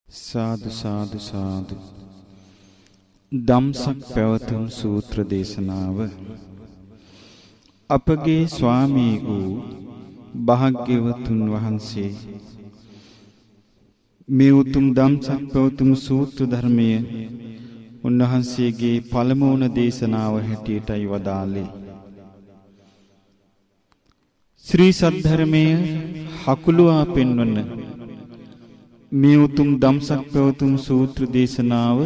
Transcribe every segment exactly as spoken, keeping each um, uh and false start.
සාදු සාදු සාදු. ධම්සක් පැවතුම් සූත්‍ර දේශනාව අපගේ ස්වාමී වූ භාග්‍යවතුන් වහන්සේ මේ උතුම් ධම්සක් පැවතුම් සූත්‍ර ධර්මය උන්වහන්සේගේ පළමු වන දේශනාව හැටියටයි වදාළේ. ශ්‍රී සද්ධර්මයේ හකුලුවා පෙන්වන මේ උතුම් ධම්සක් පැවතුම් සූත්‍ර දේශනාව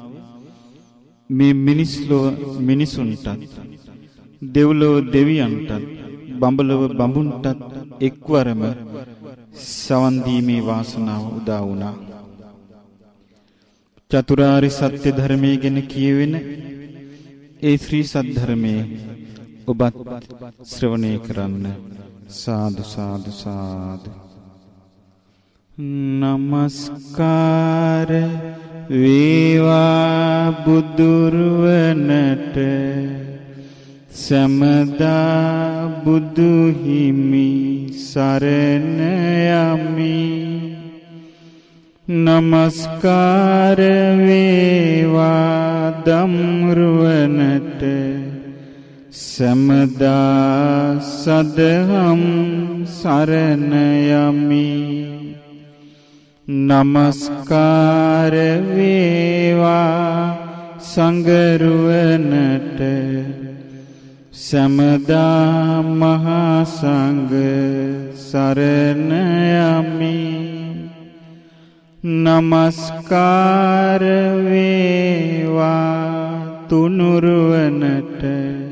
මේ මිනිස්ලොව මිනිසුන්ටත් දෙව්ලොව දෙවියන්ටත් බඹලොව බඹුන්ටත් එක්වරම සවන් දීමේ වාසනාව උදා වුණා. චතුරාර්ය සත්‍ය ධර්මයේ ගැන කියවෙන ඒ ශ්‍රී සද්ධර්මයේ ඔබත් ශ්‍රවණය කරන්න. සාදු සාදු සාදු. නමස්කාර වේවා බුදුරුවනට සමදා බුදු හිමි සරණ යමි. නමස්කාර වේවා දම්රුවනට සමදා සදහම් සරණ යමි. නමස්කාර වේවා සංඝරුවනට සමදා මහා සංඝ සරණ යමි. නමස්කාර වේවා තුනුරුවනට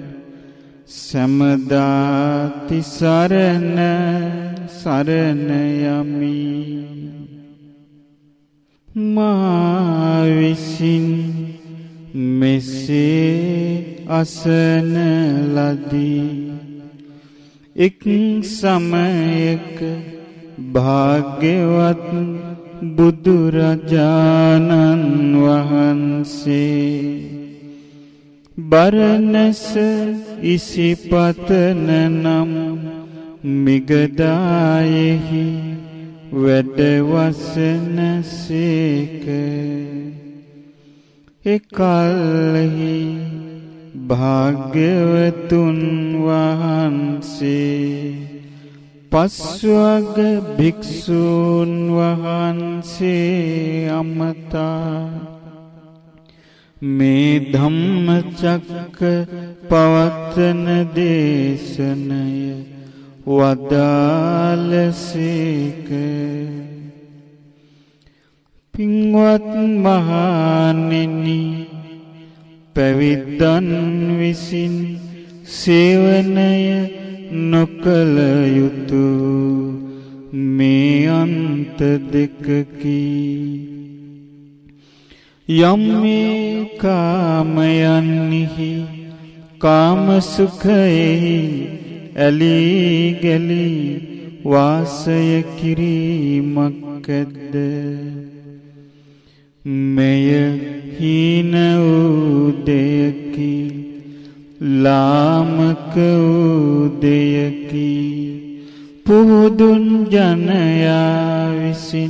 සමදා තිසරණ සරණ යමි. මා විසින් මෙසේ අසන ලදී. එක් සමයක භාග්‍යවත් බුදුරජාණන් වහන්සේ බරණැස ඉසිපතන නම් මිගදායෙහි වැඩ වසන සේක. එකල්හි භාග්‍යවතුන් වහන්සේ පස්වග භික්ෂූන් වහන්සේ අමතා මේ ධම්මචක්ක පවත්තන දේශනය වදාළසේක. පින්වත් මහණෙනි, පැවිද්දන් විසින් සේවනය නොකළ යුතු මේ අන්ත දෙකකි. යම් මේ කාමයන්හි කාම සුඛයෙහි ඇලී ගැලී වාසය කිරීමක් ඇද්ද? මෙය හීන වූ දෙයකි, ලාමක වූ දෙයකි. පුදුන් ජනයා විසින්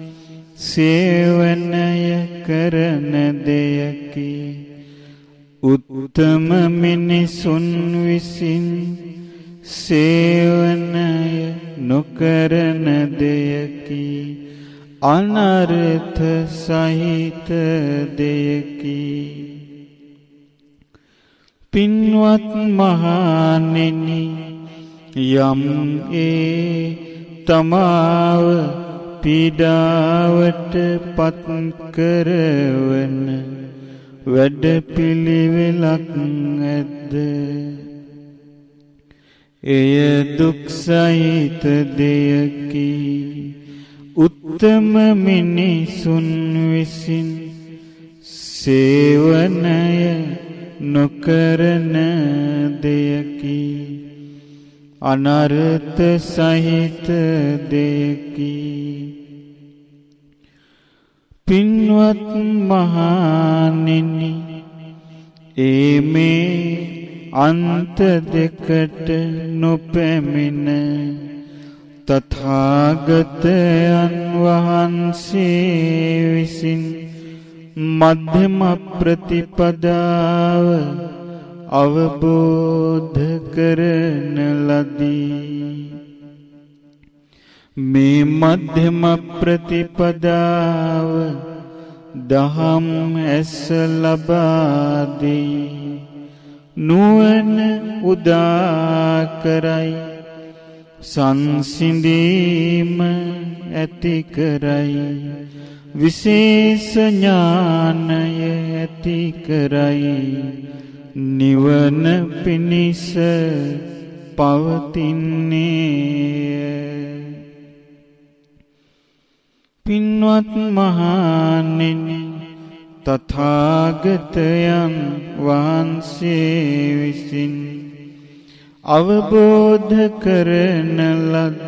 සේවනය කරන දෙයකි. උත්තම මිනිසුන් විසින් සේවනය නොකරන දෙයකි. අනර්ථ සහිත දෙයකි. පින්වත් මහණෙනි, යම් ඒ තමාව පීඩාවට පත් කරවන වැඩපිළිවෙලක් ඇද්ද? එය දුක් සහිත දෙයකි. උත්තම මිනිසුන් විසින් සේවනය නොකරන දෙයකි. අනර්ථ සහිත දෙයකි. පින්වත් මහණෙනි, ඒ මේ අන්ත දෙකට නොපැමිණ තථාගතයන් වහන්සේ විසින් මධ්‍යම ප්‍රතිපදාව අවබෝධ කරන ලදී. මේ මධ්‍යම ප්‍රතිපදාව දහම් ඇස ලබා දී නුවණ උදා කරයි, සංසිඳීම ඇති කරයි, විශේෂ ඥානය ඇති කරයි, නිවන පිණිස පවතින්නේය. පින්වත් මහණෙනි, තථාගතයන් වහන්සේ විසින් අවබෝධ කරන ලද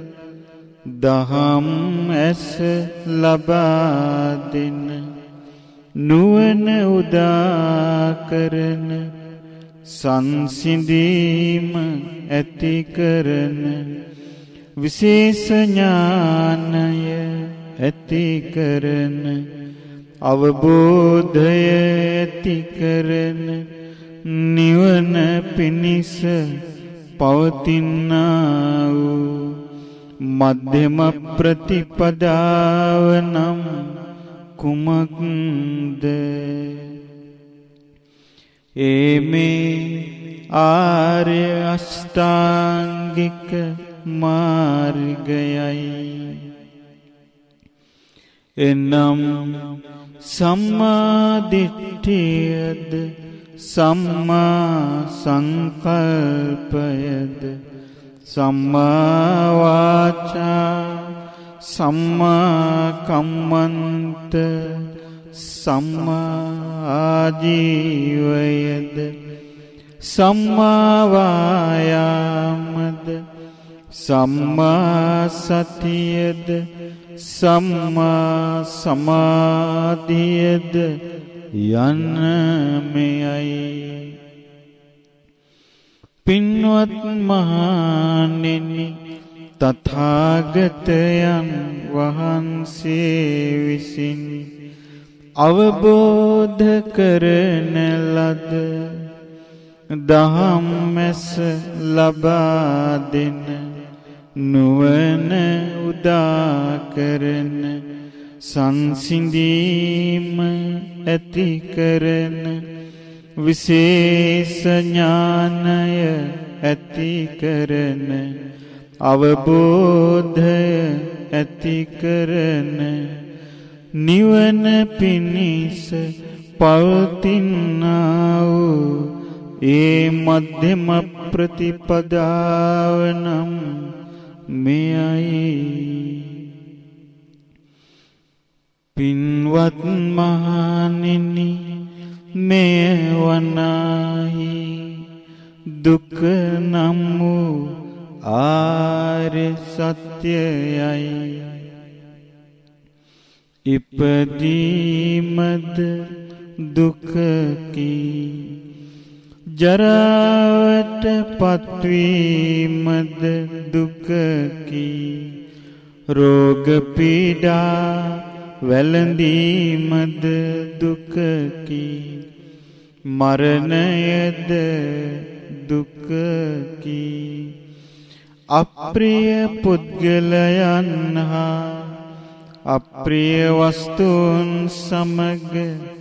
දහම් ඇස ලබා දෙන, නුවණ උදා කරන, සංසිඳීම ඇති කරන, විශේෂ ඥානය ඇති කරන, අවබෝධය ඇති කරන, නිවන පිණිස පවතිනා වූ මධ්‍යම ප්‍රතිපදාව නම් කුමක්ද? ඒ මේ ආර්ය අෂ්ටාංගික මාර්ගයයි. එනම් සම්මා දිට්ඨියද, සම්මා සංකල්පයද, සම්මා වාචා, සම්මා කම්මන්ත, සම්මා ආජීවයද, සම්මා වායාමද, සම්මා සතියද, සම්මා සමාධියද යන්න මෙයයි. පින්වත් මහණෙනි, තථාගතයන් වහන්සේ විසින් අවබෝධ කරන ලද දහම් ඇස ලබා දෙන, නුවණ උදා කරන, සංසිඳීම ඇති කරන, විශේෂ ඥානය ඇති කරන, අවබෝධය ඇති කරන, නිවන පිණිස පවතිනා වූ ඒ මධ්‍යම ප්‍රතිපදාව නම් මෙයයි. පින්වත් මහණෙනි, මෙය වනාහි දුක නම් වූ ආර්ය සත්‍යයයි. ඉපදීමද දුකකි, ජරාවට පත්වීමද දුකකි, රෝග පීඩා වැළඳීමද දුකකි, මරණයද දුකකි, අප්‍රිය පුද්ගලයන් හා අප්‍රිය වස්තුන් සමග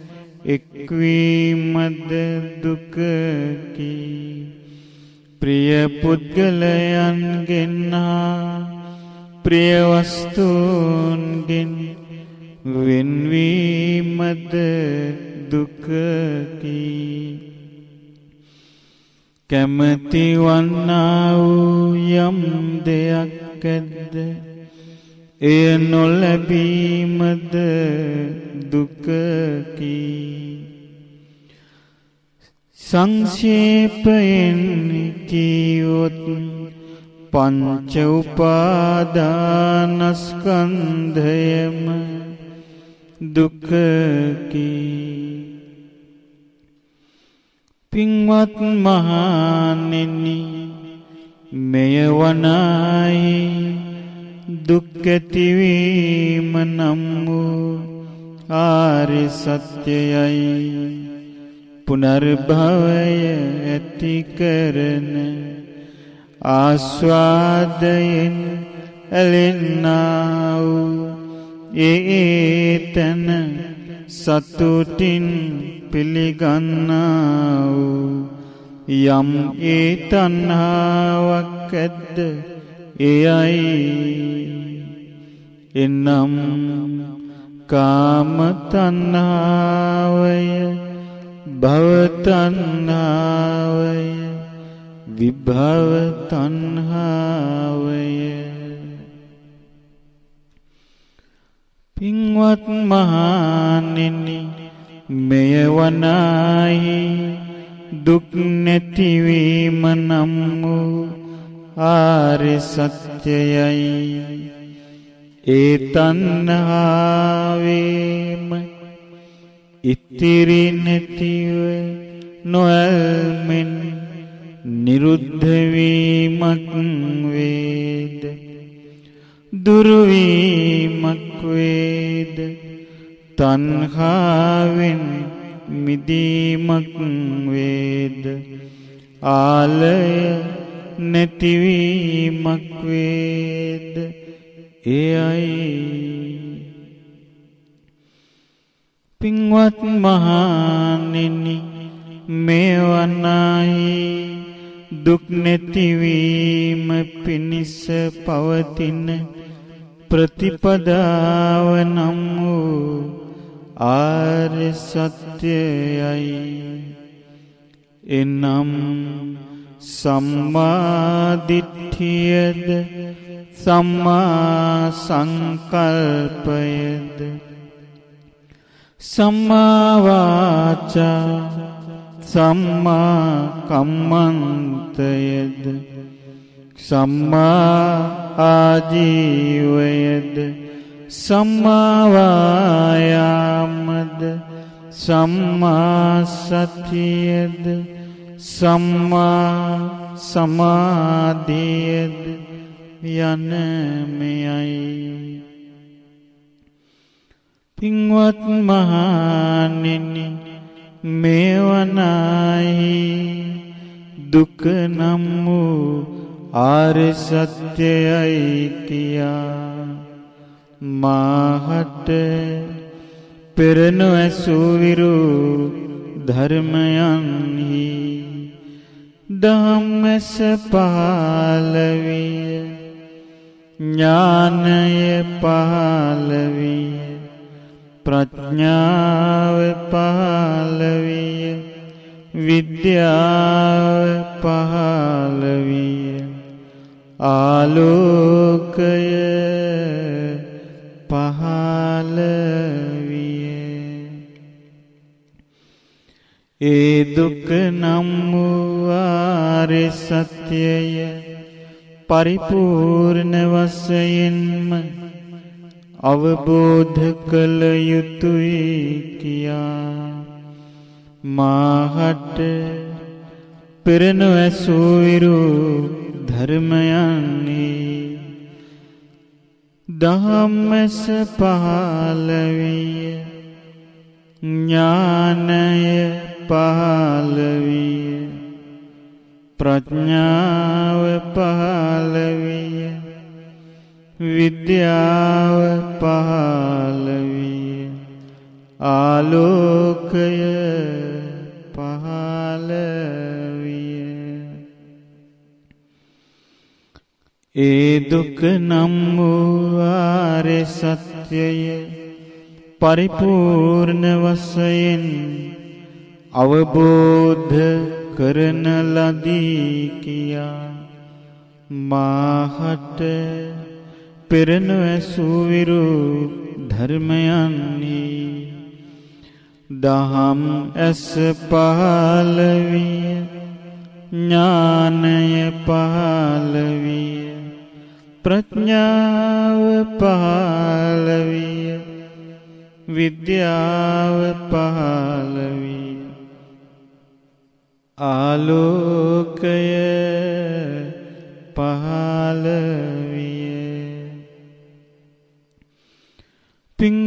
එක්වීමද දුකකි, ප්‍රිය පුද්ගලයන්ගෙන් හා ප්‍රිය වස්තුන්ගෙන් වෙන්වීමද දුකකි. කැමති වන්නා වූ යම් දෙයක් ඇද්ද, එය නොලැබීමද දුකකි. සංක්ෂේපයෙන් කීවොත් පංච උපාදානස්කන්ධයම දුකකි. පින්වත් මහණෙනි, මෙය වනායි දුක් ඇතිවීම නම් වූ ආර්ය සත්‍යයයි පුනර්භවය ඇති කරන ආස්වාදයෙන් ඇලෙන්නා වූ ඒතන සතුටින් පිළිගන්නා වූ යම් ඒ තණ්හාවක් ඇද්ද එයයි එනම් කාම තණ්හාවය භව තණ්හාවය විභව තණ්හාවය. පින්වත් මහණෙනි, මෙය වනාහි දුක් නැතිවීම නම් වූ ආර්ය සත්‍යයයි. ඒ තණ්හාවේම ඉතිරි නැතිව නොඇල්මෙන් නිරුද්ධ වීමක් වේද, දුරු වීමක් වේද, තණ්හාවෙන් මිදීමක් වේද, ආලය නැතිවීමක් වේද, එයයි. පින්වත් මහණෙනි, මේවනාහි දුක් නැතිවීම පිණිස පවතින ප්‍රතිපදාව නම් වූ ආර්ය සත්‍යයයි. එනම් සම්මා දිට්ඨියද සම්මා සංකල්පයද සම්මා වාචා සම්මා කම්මන්තයද සම්මා ආජීවයද සම්මා වායාමද සම්මා සතියද සම්මා සමාධියද යන මෙයයි. පින්වත් මහණෙනි, මේවනාහි දුක නම් වූ ආර්ය සත්‍යයයි කියා මාහට පෙර නොඇසූ විරු ධර්මයන්හි ධම්මස පහළ විය, ඥානය පහළ විය, ප්‍රඥාව පහළ විය, විද්‍යාව පහළ විය, ආලෝකය පහළ විය. ඒ දුක නම් වූ ආර්ය සත්‍යය පරිපූර්ණ වශයෙන්ම අවබෝධ කළ යුතුයි කියා මාහට පෙර නොඇසූ විරු ධර්මයන්හි ධම්මස පහළ විය, ඥානය පහළ විය, ප්‍රඥාව පහළ විය, විද්‍යාව පහළ විය, ආලෝකය පහළ විය. ඒ දුක නම් වූ ආර්ය සත්‍යය පරිපූර්ණ වශයෙන් අවබෝධ කරන ලදී කියා මාහට පෙර නොඇසූ විරු ධර්මයන්හි දහම් ඇස පහළ විය, ඥානය පහළ විය, ප්‍රඥාව පහළ විය, විද්‍යාව පහළ විය, ආලෝකය පහළ විය.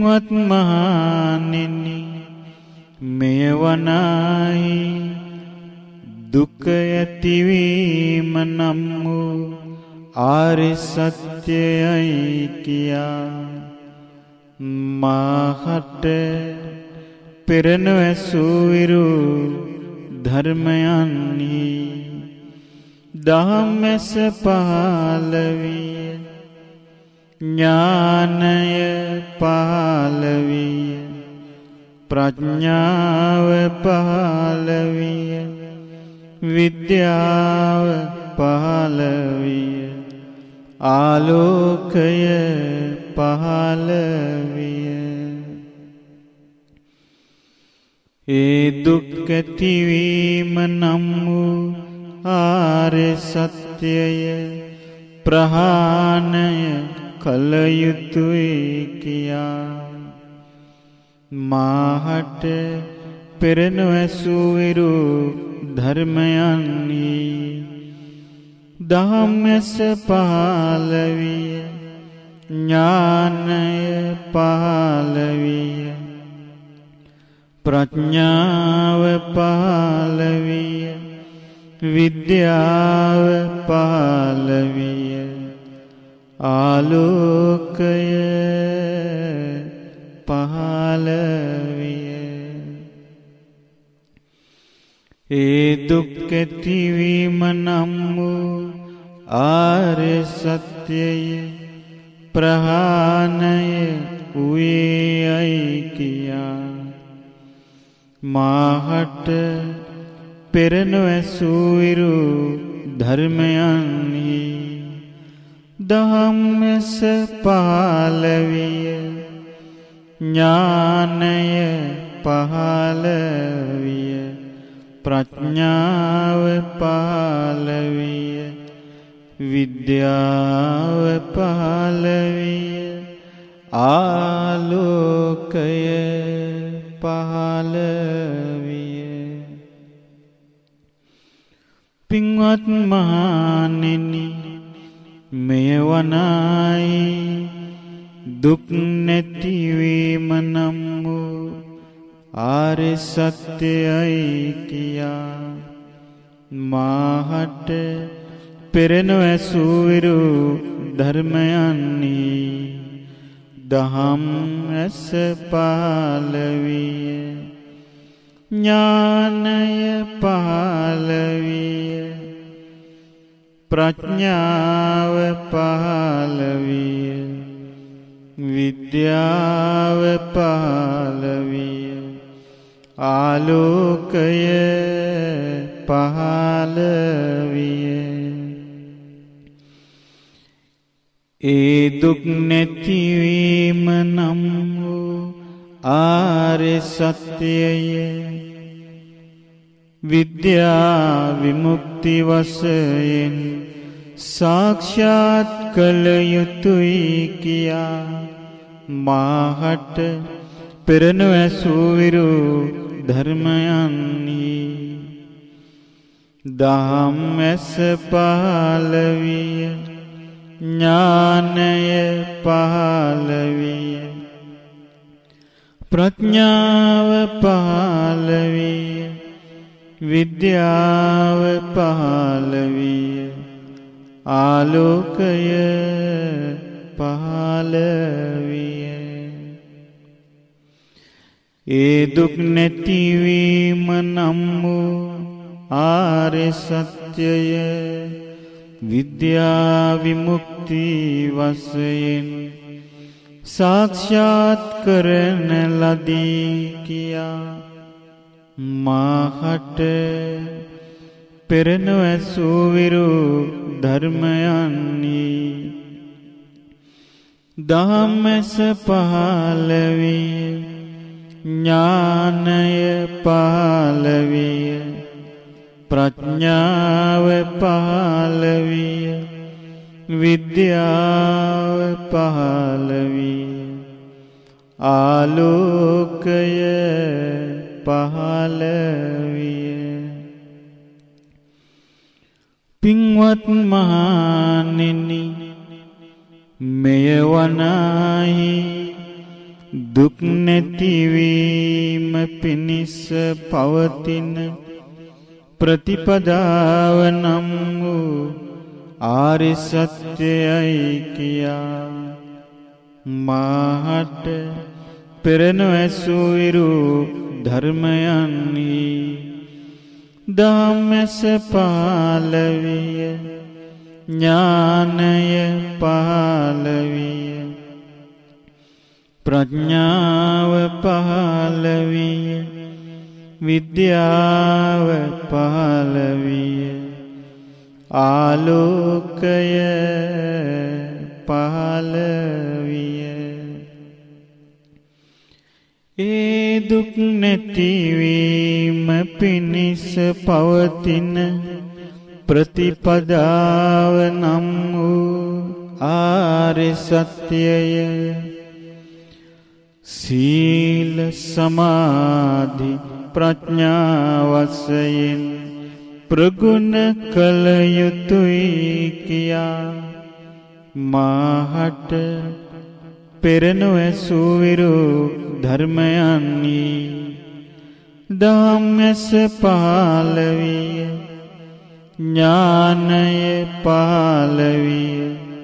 පින්වත් මහණෙනි මෙය වනාහි දුක ඇතිවීම නම් වූ ආර්ය සත්‍යයයි කියා මාහට පෙර නොඇසූ විරු ධර්මයන්හි දහම්මැස පහළ විය ඥානය පහළ විය ප්‍රඥාව පහළ විය විද්‍යාව පහළ විය ආලෝකය පහළ විය ඒ දුක් ඇතිවීම නම් වූ ආර්ය සත්‍යය ප්‍රහාණය කළ යුතුයි කියා මාහට පෙර නොඇසූ විරු ධර්මයන්හි දහම්මැස පහළ විය ඥානය පහළ විය ප්‍රඥාව පහළ විය විද්‍යාව පහළ විය ආලෝකය පහළ විය ඒ දුක් ඇතිවීම නම් වූ ආර්ය සත්‍යය ප්‍රහාණය වූයයි කියා මාහට පෙර නොඇසූ විරු ධර්මයන්හි දහම්මැස පහළ විය ඥානය පහළ විය ප්‍රඥාව පහළ විය විද්‍යාව පහළ විය ආලෝකය පහළ විය පින්වත් මහණෙනි මෙය වනාහි දුක් නැතිවීම නම් වූ ආර්ය සත්‍යයයි කියා මාහට පෙර නොඇසූ විරු ධර්මයන්හි දහම්මැස පහළ විය ඥානය පහළ විය ප්‍රඥාව පහළ විය විද්‍යාව පහළ විය ආලෝකය පහළ විය ඒ දුක් නැතිවීම නම් වූ ආර්ය සත්‍යය විද්‍යා විමුක්ති වශයෙන් සාක්ෂාත් කළ යුතුයි කියා මාහට පෙර නොඇසූ විරු ධර්මයන්හි දහම්මැස පහළ විය ඥානය පහළ විය ප්‍රඥාව පහළ විය විද්‍යාව පහළ විය ආලෝකය පහළ විය ඒ දුක් නැතිවීම නම් වූ ආර්ය සත්‍යය විද්‍යා විමුක්ති වශයෙන් සාක්ෂාත් කරන ලදී කියා මාහට පෙර නොඇසූ විරු ධර්මයන්හි දහම්මැස පහළ විය ඥානය පහළ විය ප්‍රඥාව පහළ විය විද්‍යාව පහළ විය ආලෝකය පහළ විය පින්වත් මහණෙනි මෙය වනාහි දුක් නැතිවීම පිණිස පවතින ප්‍රතිපදාව නම් වූ ආර්ය සත්‍යයයි කියා මාහට පෙර නොඇසූ විරු ධර්මයන්හි ධම්මස පහළ විය ඥානය පහළ විය ප්‍රඥාව පහළ විය විද්‍යාව පහළ විය ආලෝකය පහළ විය ඒ දුක් නැතිවීම පිණිස පවතින ප්‍රතිපදාව නම් වූ ආර්ය සත්‍යය සීල සමාධි ප්‍රඥා වශයෙන් ප්‍රගුණ කළ යුතුයි කියා මාහට පෙර නොඇසූ විරු ධර්මයන්හි ධම්මස පහළ විය ඥානය පහළ විය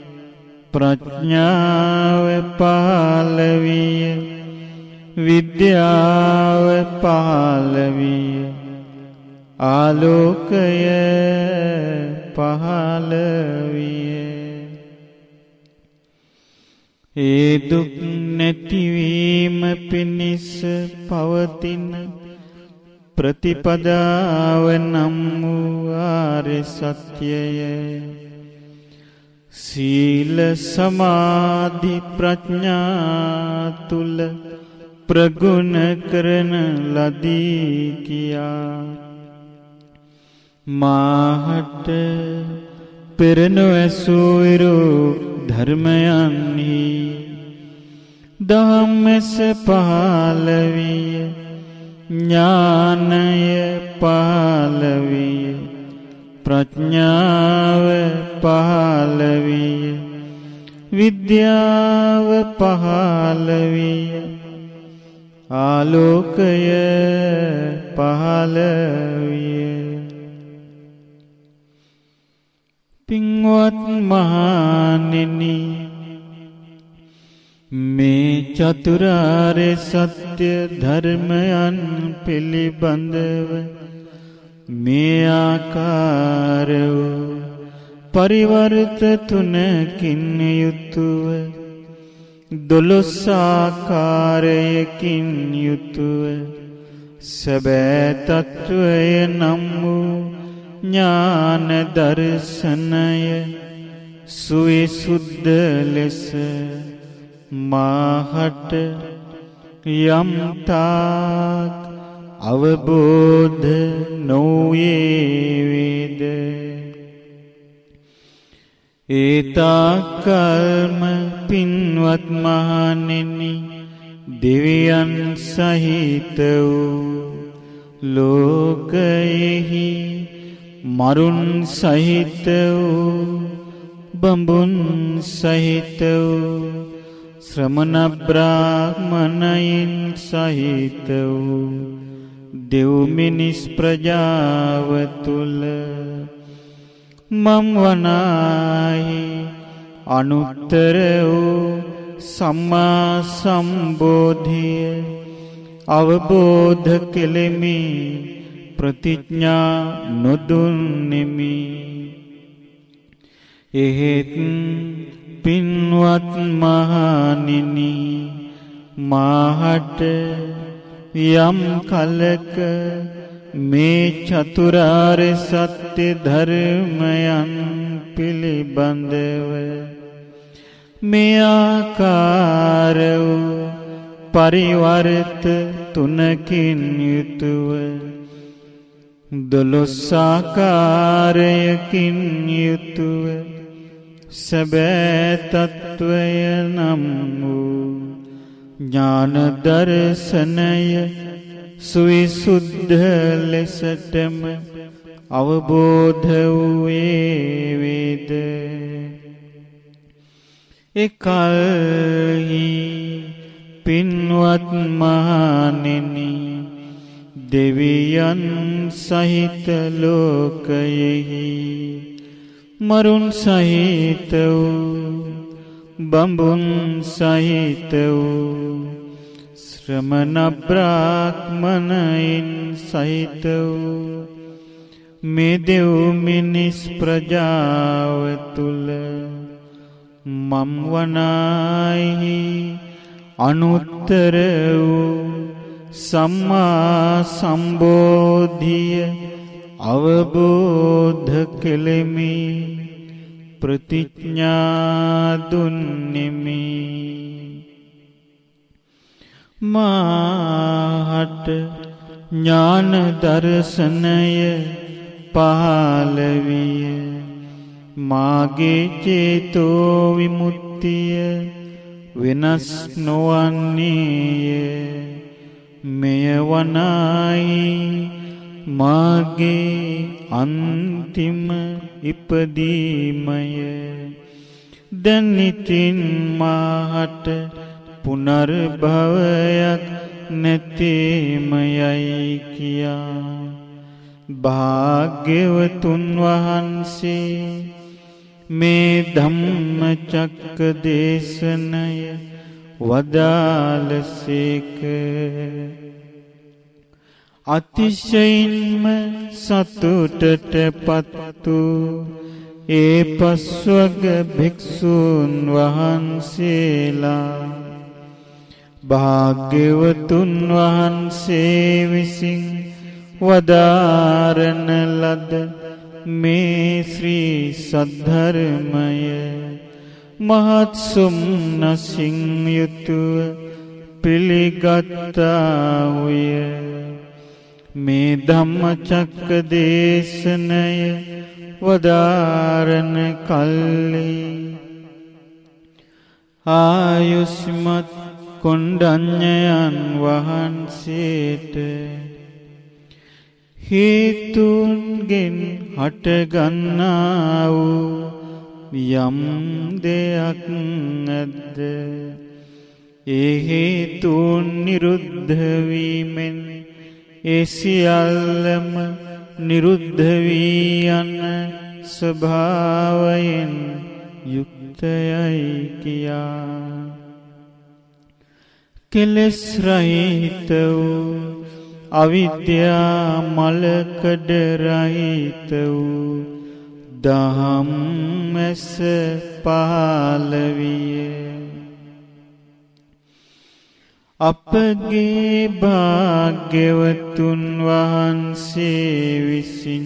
ප්‍රඥාව පහළ විය විද්‍යාව පහළ විය ආලෝකය පහළ විය ඒ දුක් නැතිවීම පිණිස පවතින ප්‍රතිපදාව නම් වූ ආර්ය සත්‍යය සීල සමාධි ප්‍රඥා තුල ප්‍රගුණ කරන ලදී කියා මාහට පෙර නොඇසූ විරු ධර්මයන්හි ධම්මස පහළ විය ඥානය පහළ විය ප්‍රඥාව පහළ විය විද්‍යාව පහළ විය ආලෝකය පහළ විය පින්වත් මහණෙනි මේ චතුරාර්ය සත්‍ය ධර්මයන් පිළිබඳව මේ ආකාර වූ පරිවර්ත තුනකින් යුතුව දොළොස් ආකාරයකින් යුතුව සැබෑ තත්වය නම් වූ ඥාන දර්ශනය සුවිසුද්ධ ලෙස මාහට යම් තාක් අවබෝධ නොවේ වේද ඒ තාක්කල්ම පින්වත් මහණෙනි දෙවියන් සහිත වූ ලෝකයෙහි මරුන් සහිත වූ බඹුන් සහිත වූ ශ්‍රමණ බ්‍රාහ්මණයින් සහිත වූ දෙව් මිනිස් ප්‍රජාව තුල මම් වනාහි අනුත්තර වූ සම්මා සම්බෝධිය අවබෝධ කෙලෙමි ප්‍රතිඥා නොදුන්නෙමි එහෙත් පින්වත් මහණෙනි මාහට යම් කලක මේ චතුරාර්ය සත්‍ය ධර්මයන් පිළිබඳව මේ ආකාර වූ පරිවර්ත තුනකින් යුතුව දොළොස් ආකාරයකින් යුතුව සැබෑ තත්වය නම් වූ ඥාන දර්ශනය සුවිසුද්ධ ලෙසටම අවබෝධ වූයේ වේද එකල්හි පින්වත් මහණෙනි දෙවියන් සහිත ලෝකයෙහි මරුන් සහිත වූ බඹුන් සහිත වූ ශ්‍රමණ බ්‍රාහ්මණයින් සහිත වූ මේ දෙව් මිනිස් ප්‍රජාව තුල මම් වනාහි අනුත්තර වූ සම්මා සම්බෝධිය අවබෝධ කෙලෙමි ප්‍රතිඥා දුන්නෙමි. මාහට ඥාන දර්ශනය පහළ විය. මාගේ චේතෝ විමුක්තිය වෙනස් නොවන්නේය. මෙය වනායි මාගේ අන්තිම ඉපදීමය. දැන් ඉතින් මාහට පුනර්භවයක් නැතේමයයි කියා භාග්‍යවතුන් වහන්සේ මේ ධම්මචක්ක දේශනය වදාළසේක. අතිශයින්ම සතුටට පත්තු ඒ පස්වග භික්ෂූන් වහන්සේලා භාග්‍යවතුන් වහන්සේ විසින් වදාරන ලද මේ ශ්‍රී සද්ධර්මය මහත් සොම්නසින් යුතුව පිළිගත්තාහුය. මේ ධම්මචක්ක දේශනය වදාරන කල්ලි ආයුෂ්මත් කොණ්ඩඤ්ඤයන් වහන්සේට හේතුන්ගෙන් හටගන්නා වූ යම් දෙයක් නැද්ද? ඒ හේතුන් නිරුද්ධ වීමෙන් ඒ සියල්ලම නිරුද්ධ වී යන ස්වභාවයෙන් යුක්තයයි කියා කෙලෙස් රහිත වූ අවිද්‍යා මලකඩ රහිත වූ ධම්මස පහළ විය. අපගේ භාග්‍යවතුන් වහන්සේ විසින්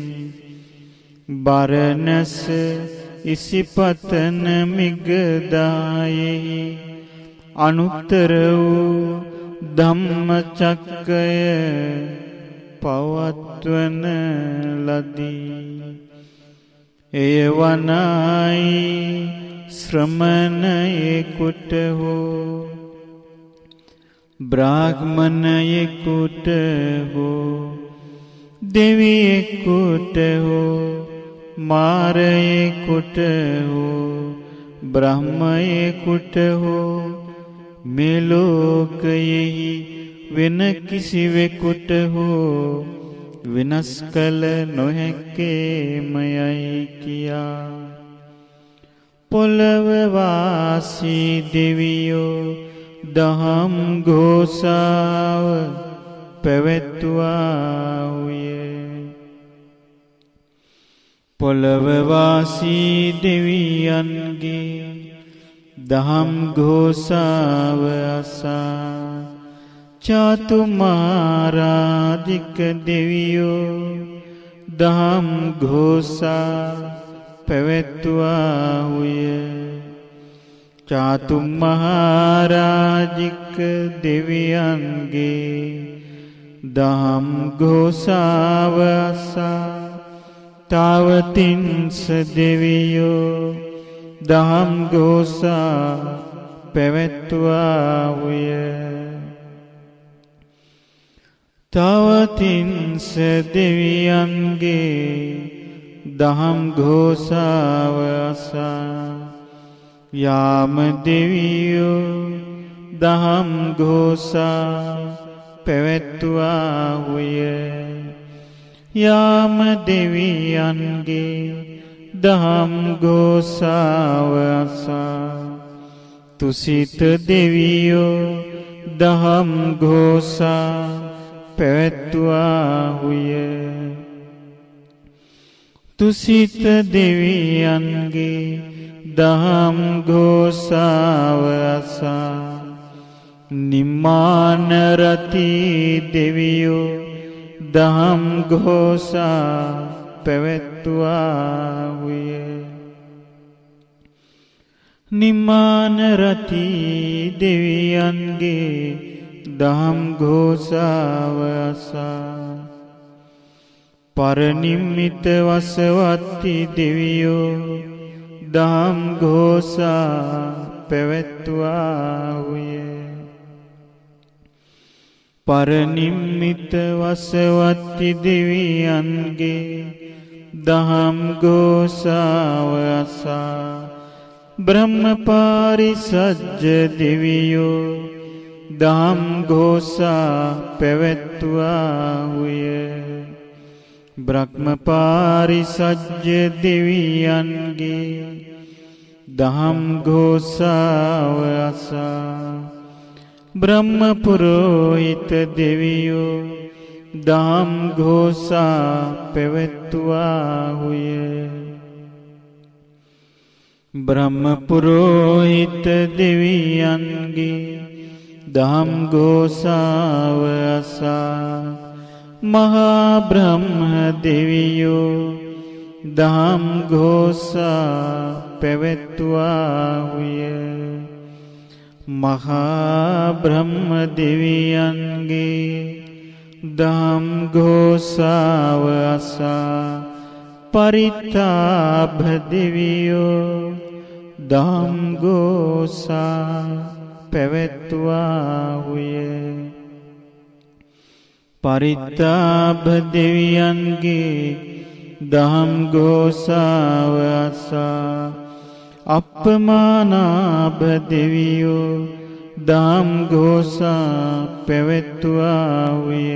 බරණැස ඉසිපතන මිගදායෙහි අනුත්තර වූ ධම්මචක්කය පවත්වන ලදී. එය වනායි ශ්‍රමණයෙකුට හෝ බ්‍රාහ්මණයෙකුට හෝ දෙවියෙකුට හෝ මාරයෙකුට හෝ බ්‍රහ්මයෙකුට හෝ මේ ලෝකයෙහි වෙන කිසිවෙකුට හෝ විනාශ කළ නොහැකේමයයි කියා පොළව වාසී දෙවියෝ දහම් ഘോഷාව පැවැත්වුවාය. පොළව වාසී දෙවියන්ගේ දහම් ഘോഷාව අසා චාතුමාරාධික දෙවියෝ දහම් ഘോഷා පැවැත්වුවාය. චාතුම්මහරාජික දෙවියන්ගේ දහම් ഘോഷාව අසා තාවතින්ස දෙවියෝ දහම් ഘോഷා පැවැත්වුවාය. තාවතින්ස දෙවියන්ගේ දහම් ഘോഷාව අසා යාම දෙවියෝ දහම් ഘോഷා පැවැත්වුවාහුය. යාම දෙවියන්ගේ දහම් ഘോഷාව අසා තුසිත දෙවියෝ දහම් ഘോഷා පැවැත්වුවාහුය. තුසිත දෙවියන්ගේ දහම් ഘോഷාව අසා නිමාන රති දෙවියෝ දහම් ഘോഷා පැවැත්වුවාහුය. නිමාන රති දෙවියන්ගේ දහම් ഘോഷාව අසා පරනිම්මිත වසවත්ති දෙවියෝ දහම් ഘോഷා පැවැත්වුවාහුය. පරනිම්මිත වසවත්ති දෙවියන්ගේ දහම් ഘോഷාව අසා බ්‍රහ්මපාරිසජ්ජ දෙවියෝ දහම් ഘോഷා පැවැත්වුවාහුය. බ්‍රහ්මපාරිසජ්ජ දෙවියන්ගේ දහම් ഘോഷාව අසා බ්‍රහ්ම පුරෝහිත දෙවියෝ දහම් ഘോഷා පැවැත්වුවාහුය. බ්‍රහ්ම පුරෝහිත දෙවියන්ගේ දහම් ഘോഷාව අසා මහා බ්‍රහ්ම දෙවියෝ දහම් ഘോഷා පැවැත්වුවාහුය. මහා බ්‍රහ්ම දෙවියන්ගේ දහම් ഘോഷාව අසා පරිත්තාභ දෙවියෝ දහම් ഘോഷා පැවැත්වුවාහුය. පරිත්තාභ දෙවියන්ගේ දහම් ഘോഷාව අසා අප්පමානාභ දෙවියෝ දහම් ഘോഷා පැවැත්වුවාහුය.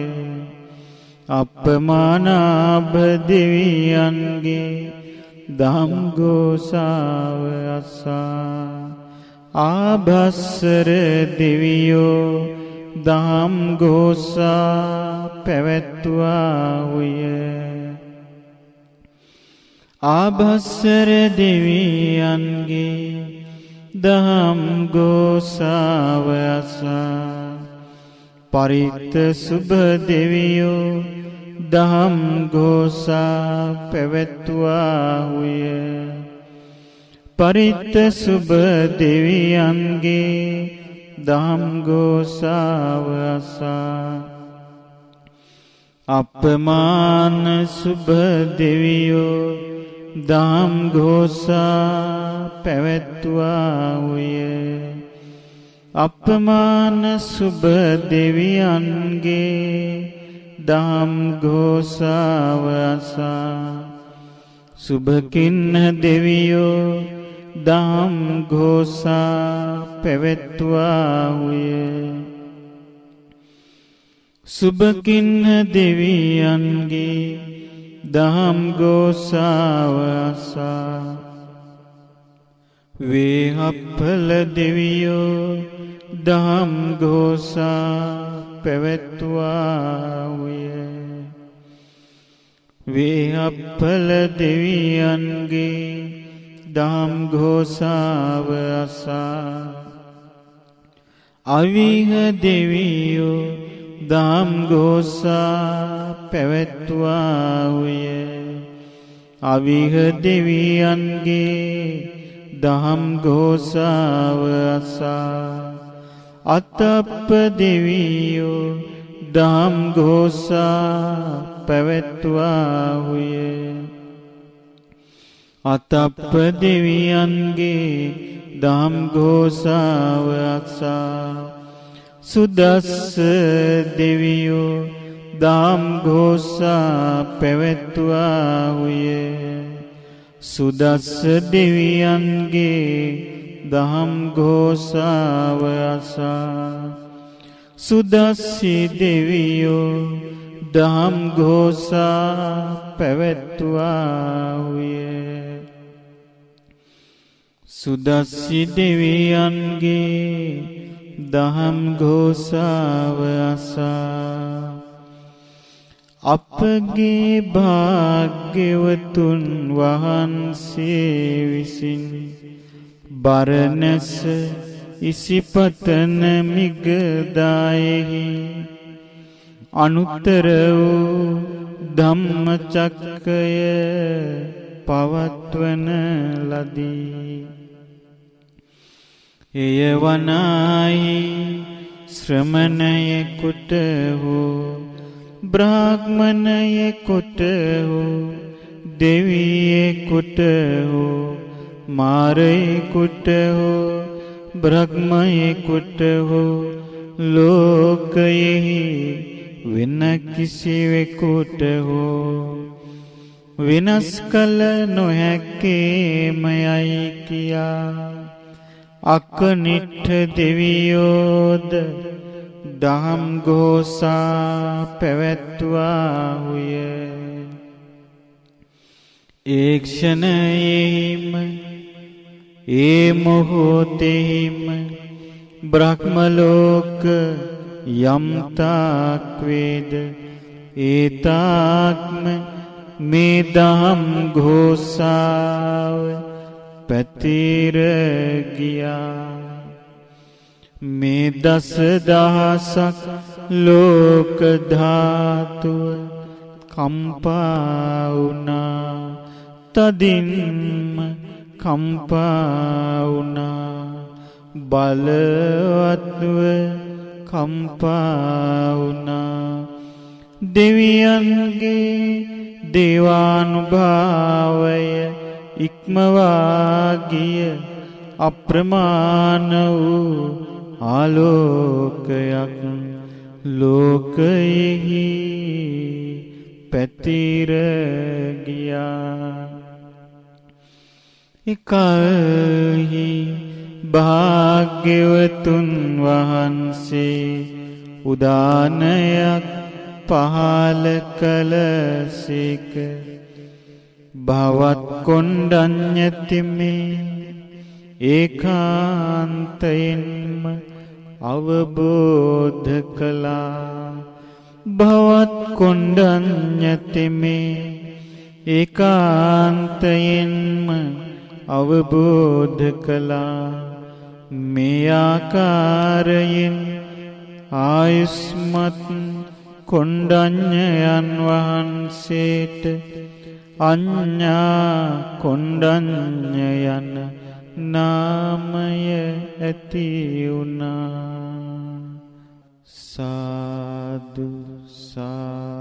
අප්පමානාභ දෙවියන්ගේ දහම් ഘോഷාව අසා ආභස්සර දෙවියෝ දහම් ഘോഷා පැවැත්වුවාහුය. ආභස්සර දෙවියන්ගේ දහම් ഘോഷාව අසා පරිත්ත සුභ දෙවියෝ දහම් ഘോഷා පැවැත්වුවාහුය. පරිත්ත සුභ දෙවියන්ගේ දහම් ഘോഷාව අසා අප්පමාන සුභ දෙවියෝ දහම් ഘോഷා පැවැත්වුවාහුය. අප්පමාන සුභ දෙවියන්ගේ දහම් ഘോഷාව අසා සුභකින්න දෙවියෝ දහම් ഘോഷා පැවැත්වුවාහුය. සුභකින්න දෙවියන්ගේ දහම් ഘോഷාව අසා වේහප්පල දෙවියෝ දහම් ഘോഷා පැවැත්වුවාහුය. වේහප්පල දෙවියන්ගේ දහම් ഘോഷාව අසා අවිහ දෙවියෝ දහම් ഘോഷා පැවැත්වුවාහුය. අවිහ දෙවියන්ගේ දහම් ഘോഷාව අසා අතප්ප දෙවියෝ දහම් ഘോഷා පැවැත්වුවාහුය. අතප්ප දෙවියන්ගේ දහම් ഘോഷාව අසා සුදස්ස දෙවියෝ දහම් ഘോഷා පැවැත්වුවාහුය. සුදස්ස දෙවියන්ගේ දහම් ഘോഷාව අසා සුදස්සී දෙවියෝ දහම් ഘോഷා පැවැත්වුවා වූයේ. සුදස්සී දෙවියන්ගේ දහම් ഘോഷාව අසා අපගේ භාග්‍යවතුන් වහන්සේ විසින් බරණැස ඉසිපතන මිගදායෙහි අනුත්තර වූ ධම්මචක්කය පවත්වන ලදී. එය වනාහි ශ්‍රමණයෙකුට හෝ බ්‍රාහ්මණයෙකුට හෝ දෙවියෙකුට හෝ මාරයෙකුට හෝ බ්‍රහ්මයෙකුට හෝ ලෝකයෙහි වෙන කිසිවෙකුට හෝ විනාශ කළ නොහැකේමයයි කියා අකනිට්ඨ දෙවියෝද දහම් ഘോഷා පැවැත්වුවාහුය. ඒ ක්ෂණයෙහිම ඒ මොහොතෙහිම බ්‍රහ්ම ලෝක යම් තාක් වේද ඒ තාක්ම මේ දහම් ഘോഷාව පැතිර ගියා. මේ දස දහසක් ලෝක ධාතුව කම්පා වුණා. තදින්ම කම්පා වුණා. බලවත්ව කම්පා වුණා. දෙවියන්ගේ දේවානුභාවය ඉක්මවා ගිය අප්‍රමාණ වූ ආලෝකයක් ලෝකයෙහි පැතිර ගියා. එකල්හි භාග්‍යවතුන් වහන්සේ උදානයක් පහල කළසේක. භවත් කොණ්ඩඤ්ඤතිමේ ඒකාන්තයෙන්ම අවබෝධ කළා. භවත් කොණ්ඩඤ්ඤතිමේ ඒකාන්තයෙන්ම අවබෝධ කළා. මේ ආකාරයෙන් ආයුස්මත් කොණ්ඩඤ්ඤයන් වහන්සේට අඤ්ඤා කොණ්ඩඤ්ඤ යන නාමය ඇති වුණා. සාදු සා